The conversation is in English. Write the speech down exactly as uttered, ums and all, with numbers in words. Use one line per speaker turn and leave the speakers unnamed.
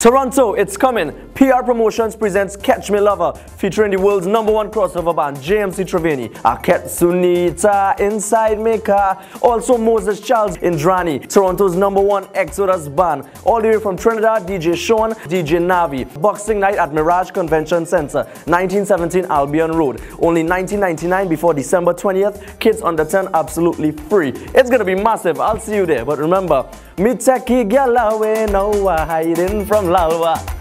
Toronto, it's coming. P R Promotions presents Catch Meh Lova, featuring the world's number one crossover band, J M C Triveni. I kept Sunita inside my car. Also Moses Charles, Indrani, Toronto's number one Exodus band. All the way from Trinidad, D J Sean, D J Navi. Boxing night at Mirage Convention Center, nineteen seventeen Albion Road. Only nineteen ninety-nine before December twentieth. Kids under ten absolutely free. It's gonna be massive. I'll see you there. But remember, me take girl away, no hiding from Lovah.